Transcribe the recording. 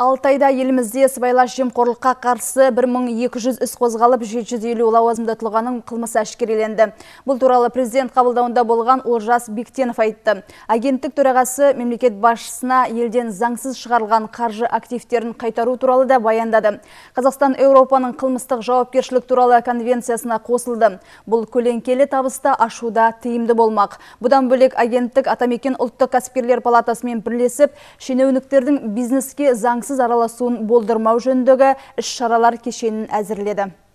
Алтайда елімізде сыбайлас жемқорлыққа қарсы 1200 іс қозғалып, 750 лауазымды тұлғаның қылмысы әшкереленді. Бұл туралы президент қабылдауында болған Олжас Бектенов айтты. Агенттік төрағасы мемлекет басшысына елден заңсыз шығарылған қаржы активтерін қайтару туралы да баяндады. Қазақстан Еуропаның қылмыстық жауапкершілік туралы конвенциясына қосылды. Бұл көлеңкелі табысты ашуда тиімді болмақ. Бұдан бөлек агенттік Атамекен ұлттық кәсіпкерлер палатасымен бірлесіп, шенеуніктердің бизнеске заңсыз араласуын болдырмау жөніндегі іс-шаралар кешенін әзірледі.